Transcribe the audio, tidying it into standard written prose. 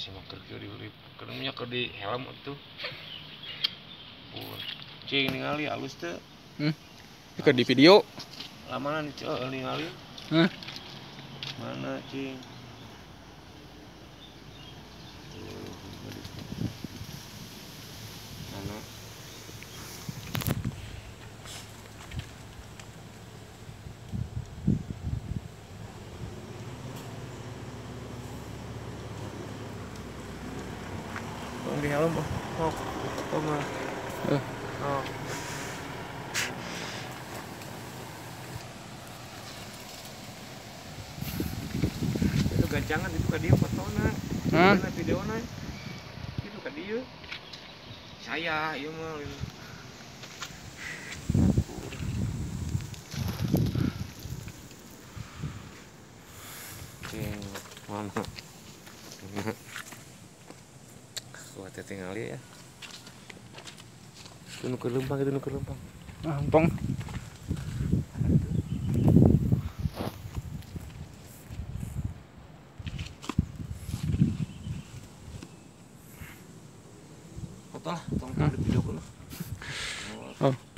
si maker diulip kerumnya ke di helm itu cing ningali halus teh ke di video lamanan itu ningali mana cing mana di helm mah itu gancangan itu ka dia fotona videona itu ka dia saya ieu mah mana buat tinggal ya itu nu lempang Lampung foto lah tong video